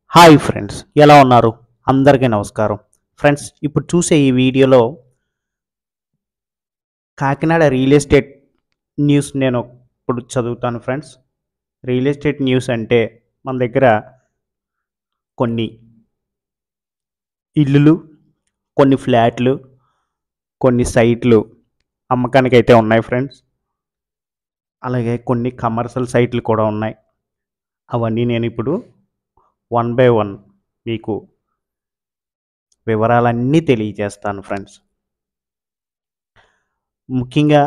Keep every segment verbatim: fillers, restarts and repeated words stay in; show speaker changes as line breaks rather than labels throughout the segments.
Hi friends, ఎలా ఉన్నారు? అందరికీ నమస్కారం. ఫ్రెండ్స్, ఇప్పుడు చూసే ఈ వీడియోలో కాకినాడ రియల్ ఎస్టేట్ న్యూస్ నేను ఇప్పుడు చదువుతాను ఫ్రెండ్స్. రియల్ ఎస్టేట్ న్యూస్ అంటే మన దగ్గర కొన్ని ఇల్లులు, కొన్ని ఫ్లాట్లు, కొన్ని సైట్లు అమ్మకానికి అయితే ఉన్నాయి ఫ్రెండ్స్. అలాగే కొన్ని కమర్షియల్ సైట్లు కూడా ఉన్నాయి. అవన్నీ నేను ఇప్పుడు వన్ బై వన్ మీకు వివరాలన్నీ తెలియజేస్తాను ఫ్రెండ్స్. ముఖ్యంగా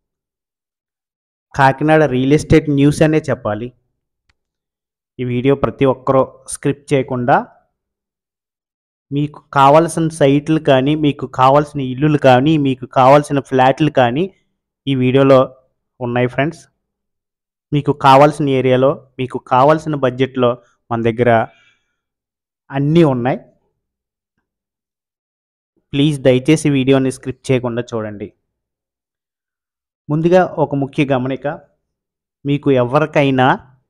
కాకినాడ రియల్ ఎస్టేట్ న్యూస్ అనే చెప్పాలి. ఈ వీడియో ప్రతి ఒక్కరూ స్క్రిప్ట్ చేయకుండా మీకు కావాల్సిన సైట్లు కానీ, మీకు కావాల్సిన ఇల్లులు కానీ, మీకు కావాల్సిన ఫ్లాట్లు కానీ ఈ వీడియోలో ఉన్నాయి ఫ్రెండ్స్. మీకు కావాల్సిన ఏరియాలో, మీకు కావాల్సిన బడ్జెట్లో మన దగ్గర అన్నీ ఉన్నాయి. ప్లీజ్ దయచేసి వీడియోని స్క్రిప్ట్ చేయకుండా చూడండి. ముందుగా ఒక ముఖ్య గమనిక, మీకు ఎవరికైనా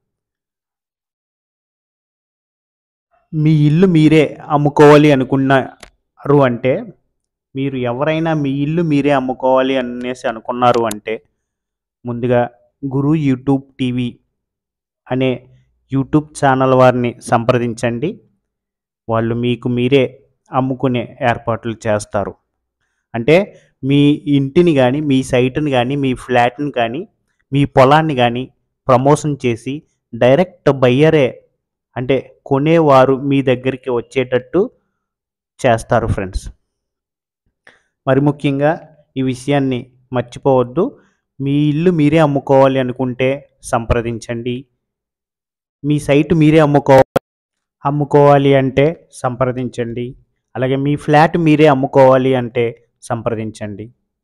మీ ఇల్లు మీరే అమ్ముకోవాలి అనుకున్నారు అంటే, మీరు ఎవరైనా మీ ఇల్లు మీరే అమ్ముకోవాలి అనేసి అనుకున్నారు అంటే ముందుగా గురు యూట్యూబ్ టీవీ అనే యూట్యూబ్ ఛానల్ వారిని సంప్రదించండి. వాళ్ళు మీకు మీరే అమ్ముకునే ఏర్పాట్లు చేస్తారు. అంటే మీ ఇంటిని కానీ, మీ సైట్ని కానీ, మీ ఫ్లాట్ని కానీ, మీ పొలాన్ని కానీ ప్రమోషన్ చేసి డైరెక్ట్ బయ్యరే అంటే కొనేవారు మీ దగ్గరికి వచ్చేటట్టు చేస్తారు ఫ్రెండ్స్. మరి ముఖ్యంగా ఈ విషయాన్ని మర్చిపోవద్దు. మీ ఇల్లు మీరే అమ్ముకోవాలి అనుకుంటే సంప్రదించండి. మీ సైట్ మీరే అమ్ముకోవాలి అమ్ముకోవాలి అంటే సంప్రదించండి. అలాగే మీ ఫ్లాట్ మీరే అమ్ముకోవాలి అంటే సంప్రదించండి.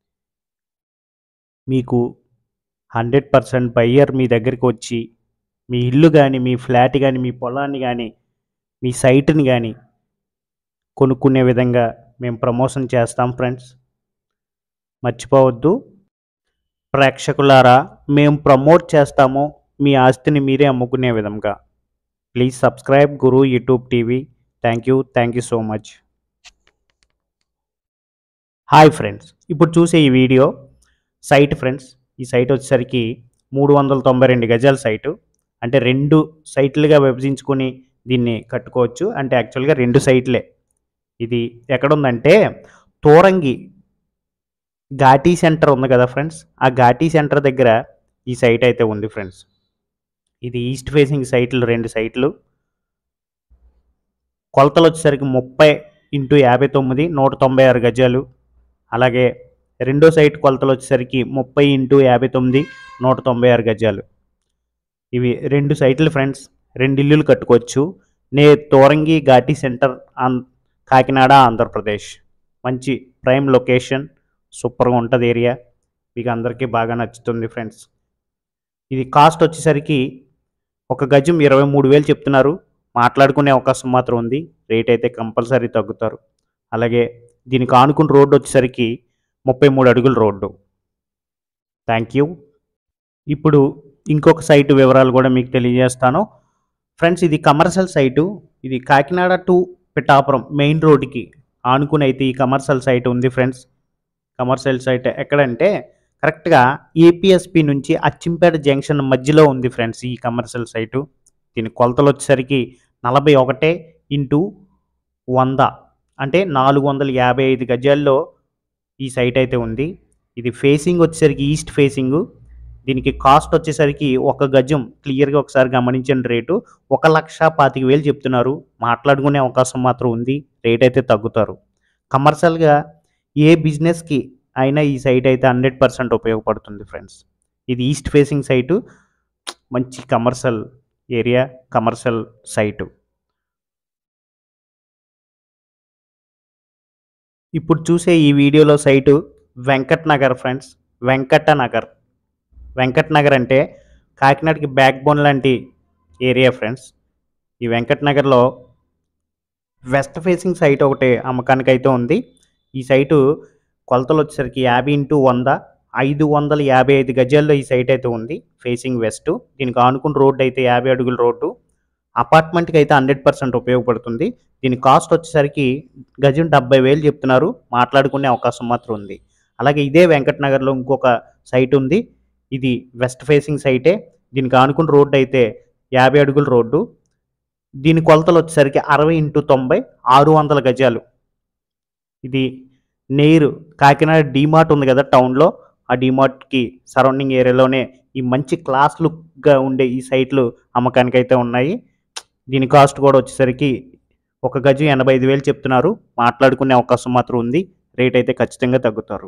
మీకు హండ్రెడ్ పర్సెంట్ బయ్యర్ మీ దగ్గరికి వచ్చి మీ ఇల్లు కానీ, మీ ఫ్లాట్ కానీ, మీ పొలాన్ని కానీ, మీ సైట్ని కానీ కొనుక్కునే విధంగా మేము ప్రమోషన్ చేస్తాం ఫ్రెండ్స్. మర్చిపోవద్దు ప్రేక్షకులారా, మేము ప్రమోట్ చేస్తాము మీ ఆస్తిని మీరే అమ్ముకునే విధంగా. Please subscribe Guru YouTube TV. Thank you thank you so much. Hi friends, ఇప్పుడు చూసే ఈ వీడియో సైట్ ఫ్రెండ్స్. ఈ సైట్ వచ్చేసరికి మూడు వందల తొంభై రెండు గజాల సైటు. అంటే రెండు సైట్లుగా విభజించుకొని దీన్ని కట్టుకోవచ్చు. అంటే యాక్చువల్గా రెండు సైట్లే. ఇది ఎక్కడుందంటే తోరంగి ఘాటీ సెంటర్ ఉంది కదా ఫ్రెండ్స్, ఆ ఘాటీ సెంటర్ దగ్గర ఈ సైట్ అయితే ఉంది ఫ్రెండ్స్. ఇది ఈస్ట్ ఫేసింగ్ సైట్లు, రెండు సైట్లు. కొలతలు వచ్చేసరికి ముప్పై ఇంటూ యాభై తొమ్మిది నూట తొంభై ఆరు గజాలు. అలాగే రెండో సైట్ కొలతలు వచ్చేసరికి ముప్పై ఇంటూ యాభై తొమ్మిది నూట తొంభై ఆరు గజాలు. ఇవి రెండు సైట్లు ఫ్రెండ్స్. రెండు ఇల్లులు కట్టుకోవచ్చు. నే తోరంగి ఘాటీ సెంటర్ ఆన్ కాకినాడ ఆంధ్రప్రదేశ్. మంచి ప్రైమ్ లొకేషన్, సూపర్గా ఉంటుంది ఏరియా. మీకు అందరికీ బాగా నచ్చుతుంది ఫ్రెండ్స్. ఇది కాస్ట్ వచ్చేసరికి ఒక గజం ఇరవై మూడు వేలు చెప్తున్నారు. మాట్లాడుకునే అవకాశం మాత్రం ఉంది. రేట్ అయితే కంపల్సరీ తగ్గుతారు. అలాగే దీనికి ఆనుకున్న రోడ్డు వచ్చేసరికి ముప్పై మూడు అడుగుల రోడ్డు. Thank you. ఇప్పుడు ఇంకొక సైటు వివరాలు కూడా మీకు తెలియజేస్తాను ఫ్రెండ్స్. ఇది కమర్షియల్ సైటు. ఇది కాకినాడ టు పిఠాపురం మెయిన్ రోడ్డుకి ఆనుకుని అయితే ఈ కమర్షియల్ సైట్ ఉంది ఫ్రెండ్స్. కమర్షియల్ సైట్ ఎక్కడంటే కరెక్ట్గా ఏపీఎస్పి నుంచి అచ్చింపేట జంక్షన్ మధ్యలో ఉంది ఫ్రెండ్స్ ఈ కమర్షియల్ సైటు. దీని కొలతలు వచ్చేసరికి నలభై ఒకటి ఇంటూ వంద అంటే నాలుగు వందల యాభై ఐదు గజాల్లో ఈ సైట్ అయితే ఉంది. ఇది ఫేసింగ్ వచ్చేసరికి ఈస్ట్ ఫేసింగు. దీనికి కాస్ట్ వచ్చేసరికి ఒక గజం క్లియర్గా ఒకసారి గమనించండి. రేటు ఒక లక్ష పాతిక వేలు చెప్తున్నారు. మాట్లాడుకునే అవకాశం మాత్రం ఉంది. రేట్ అయితే తగ్గుతారు. కమర్షియల్గా ఏ బిజినెస్కి అయినా ఈ సైట్ అయితే హండ్రెడ్ పర్సెంట్ ఉపయోగపడుతుంది ఫ్రెండ్స్. ఇది ఈస్ట్ ఫేసింగ్ సైటు, మంచి కమర్షియల్ ఏరియా, కమర్షియల్ సైటు. ఇప్పుడు చూసే ఈ వీడియోలో సైటు వెంకట్ నగర్ ఫ్రెండ్స్. వెంకట నగర్ వెంకట్ నగర్ అంటే కాకినాడకి బ్యాక్ బోన్ లాంటి ఏరియా ఫ్రెండ్స్. ఈ వెంకట్ నగర్లో వెస్ట్ ఫేసింగ్ సైట్ ఒకటి అమ్మకానికి అయితే ఉంది. ఈ సైటు కొలతలు వచ్చేసరికి యాభై ఇంటూ వంద ఐదు వందల యాభై ఐదు గజాల్లో ఈ సైట్ అయితే ఉంది. Facing west. దీనికి ఆనుకున్న రోడ్డు అయితే యాభై అడుగుల రోడ్డు. అపార్ట్మెంట్కి అయితే హండ్రెడ్ పర్సెంట్ ఉపయోగపడుతుంది. దీని కాస్ట్ వచ్చేసరికి గజం డెబ్బై వేలు చెప్తున్నారు, మాట్లాడుకునే అవకాశం మాత్రం ఉంది. అలాగే ఇదే వెంకట్ నగర్లో ఇంకొక సైట్ ఉంది. ఇది వెస్ట్ ఫేసింగ్ సైటే. దీనికి ఆనుకున్న రోడ్డు అయితే యాభై అడుగుల రోడ్డు. దీని కొలతలు వచ్చేసరికి అరవై ఇంటూ తొంభై ఆరు వందల గజాలు. ఇది నేరు కాకినాడ డీమార్ట్ ఉంది కదా టౌన్లో, ఆ డీమార్ట్కి సరౌండింగ్ ఏరియాలోనే ఈ మంచి క్లాస్ లుక్గా ఉండే ఈ సైట్లు అమ్మకానికి అయితే ఉన్నాయి. దీని కాస్ట్ కూడా వచ్చేసరికి ఒక గజం ఎనభై ఐదు వేలు చెప్తున్నారు, మాట్లాడుకునే అవకాశం మాత్రం ఉంది. రేట్ అయితే ఖచ్చితంగా తగ్గుతారు.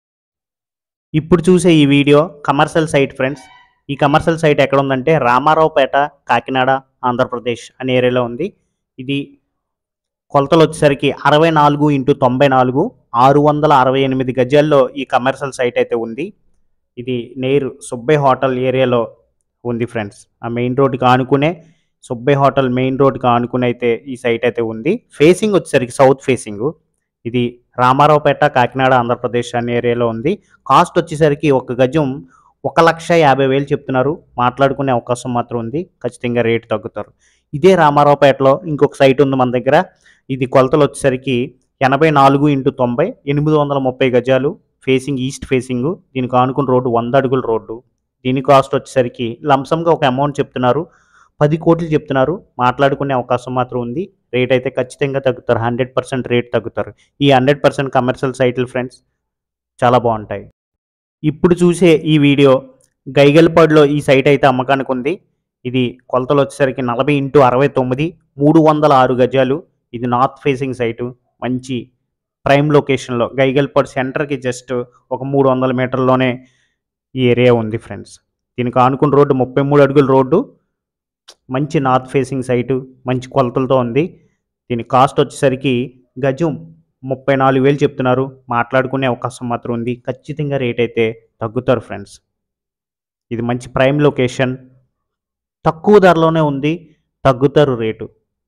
ఇప్పుడు చూసే ఈ వీడియో కమర్షియల్ సైట్ ఫ్రెండ్స్. ఈ కమర్షియల్ సైట్ ఎక్కడ ఉందంటే రామారావుపేట, కాకినాడ, ఆంధ్రప్రదేశ్ అనే ఏరియాలో ఉంది. ఇది కొలతలు వచ్చేసరికి అరవై నాలుగు ఇంటూ తొంభై నాలుగు ఆరు వందల అరవై ఎనిమిది గజాల్లో ఈ కమర్షియల్ సైట్ అయితే ఉంది. ఇది నేరు సుబ్బయ్య హోటల్ ఏరియాలో ఉంది ఫ్రెండ్స్. ఆ మెయిన్ రోడ్డుకి ఆనుకునే సుబ్బయ్య హోటల్ మెయిన్ రోడ్డుకి ఆనుకుని అయితే ఈ సైట్ అయితే ఉంది. ఫేసింగ్ వచ్చేసరికి సౌత్ ఫేసింగ్. ఇది రామారావుపేట, కాకినాడ, ఆంధ్రప్రదేశ్ అనే ఏరియాలో ఉంది. కాస్ట్ వచ్చేసరికి ఒక గజం ఒక లక్ష యాభై వేలు చెప్తున్నారు, మాట్లాడుకునే అవకాశం మాత్రం ఉంది. ఖచ్చితంగా రేటు తగ్గుతారు. ఇదే రామారావుపేటలో ఇంకొక సైట్ ఉంది మన దగ్గర. ఇది కొలతలు వచ్చేసరికి ఎనభై నాలుగు ఇంటూ తొంభై ఎనిమిది వందల ముప్పై గజాలు. Facing east facing. దీనికి ఆనుకున్న రోడ్డు వంద అడుగుల రోడ్డు. దీని కాస్ట్ వచ్చేసరికి లంసంగా ఒక అమౌంట్ చెప్తున్నారు, పది కోట్లు చెప్తున్నారు, మాట్లాడుకునే అవకాశం మాత్రం ఉంది. రేట్ అయితే ఖచ్చితంగా తగ్గుతారు, హండ్రెడ్ పర్సెంట్ రేట్ తగ్గుతారు. ఈ హండ్రెడ్ పర్సెంట్ కమర్షియల్ సైట్లు ఫ్రెండ్స్ చాలా బాగుంటాయి. ఇప్పుడు చూసే ఈ వీడియో గైగల్పాడులో ఈ సైట్ అయితే అమ్మకానికి ఉంది. ఇది కొలతలు వచ్చేసరికి నలభై ఇంటూ అరవై తొమ్మిది మూడు వందల ఆరు గజాలు. ఇది నార్త్ ఫేసింగ్ సైటు, మంచి ప్రైమ్ లొకేషన్లో. గైగల్పాడు సెంటర్కి జస్ట్ ఒక మూడు వందల మీటర్లోనే ఈ ఏరియా ఉంది ఫ్రెండ్స్. దీనికి ఆనుకున్న రోడ్డు ముప్పై మూడు అడుగుల రోడ్డు. మంచి నార్త్ ఫేసింగ్ సైటు, మంచి కొలతలతో ఉంది. దీని కాస్ట్ వచ్చేసరికి గజం ముప్పై నాలుగు వేలు చెప్తున్నారు, మాట్లాడుకునే అవకాశం మాత్రం ఉంది. ఖచ్చితంగా రేట్ అయితే తగ్గుతారు ఫ్రెండ్స్. ఇది మంచి ప్రైమ్ లొకేషన్, తక్కువ ధరలోనే ఉంది, తగ్గుతారు రేటు.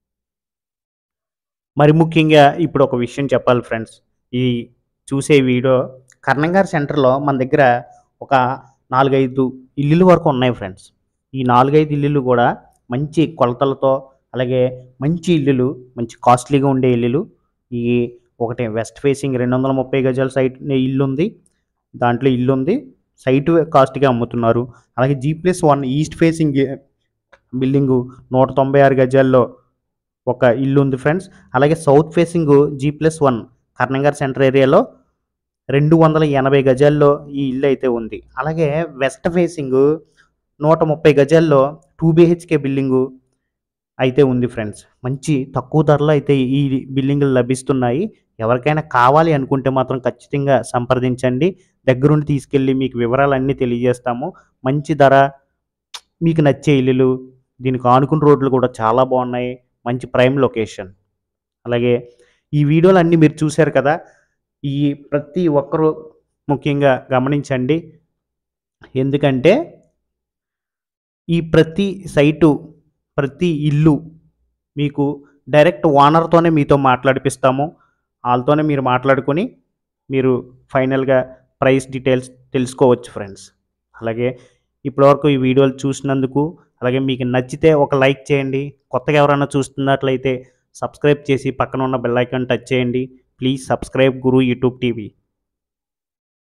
మరి ముఖ్యంగా ఇప్పుడు ఒక విషయం చెప్పాలి ఫ్రెండ్స్. ఈ చూసే వీడియో కర్ణంగారి సెంటర్లో మన దగ్గర ఒక నాలుగైదు ఇల్లుల వరకు ఉన్నాయి ఫ్రెండ్స్. ఈ నాలుగైదు ఇల్లులు కూడా మంచి కొలతలతో, అలాగే మంచి ఇల్లులు, మంచి కాస్ట్లీగా ఉండే ఇల్లులు. ఈ ఒకటి వెస్ట్ ఫేసింగ్ రెండు వందల ముప్పై గజాల సైట్ ఇల్లు ఉంది, దాంట్లో ఇల్లు ఉంది, సైట్ కాస్ట్గా అమ్ముతున్నారు. అలాగే G plus one east facing building నూట తొంభై ఆరు గజాల్లో ఒక ఇల్లు ఉంది ఫ్రెండ్స్. అలాగే south facing G plus one కర్ణంగారి సెంటర్ ఏరియాలో రెండు వందల ఎనభై గజాల్లో ఈ ఇల్లు అయితే ఉంది. అలాగే వెస్ట్ ఫేసింగ్ నూట ముప్పై గజాల్లో టూ బిహెచ్కే బిల్డింగు అయితే ఉంది ఫ్రెండ్స్. మంచి తక్కువ ధరలో అయితే ఈ బిల్డింగులు లభిస్తున్నాయి. ఎవరికైనా కావాలి అనుకుంటే మాత్రం ఖచ్చితంగా సంప్రదించండి. దగ్గరుండి తీసుకెళ్ళి మీకు వివరాలన్నీ తెలియజేస్తాము. మంచి ధర, మీకు నచ్చే ఇల్లులు. దీనికి ఆనుకున్న రోడ్లు కూడా చాలా బాగున్నాయి, మంచి ప్రైమ్ లొకేషన్. అలాగే ఈ వీడియోలు అన్నీ మీరు చూశారు కదా, ఈ ప్రతి ఒక్కరూ ముఖ్యంగా గమనించండి. ఎందుకంటే ఈ ప్రతి సైటు, ప్రతి ఇల్లు మీకు డైరెక్ట్ ఓనర్తోనే మీతో మాట్లాడిపిస్తాము. వాళ్ళతోనే మీరు మాట్లాడుకొని మీరు ఫైనల్గా ప్రైస్ డీటెయిల్స్ తెలుసుకోవచ్చు ఫ్రెండ్స్. అలాగే ఇప్పటివరకు ఈ వీడియోలు చూసినందుకు, అలాగే మీకు నచ్చితే ఒక లైక్ చేయండి. కొత్తగా ఎవరైనా చూస్తున్నట్లయితే సబ్స్క్రైబ్ చేసి పక్కన ఉన్న బెల్ ఐకాన్ టచ్ చేయండి. Please subscribe Guru YouTube TV.